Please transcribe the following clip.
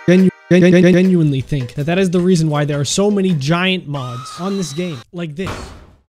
genuinely think that that is the reason why there are so many giant mods on this game, like this.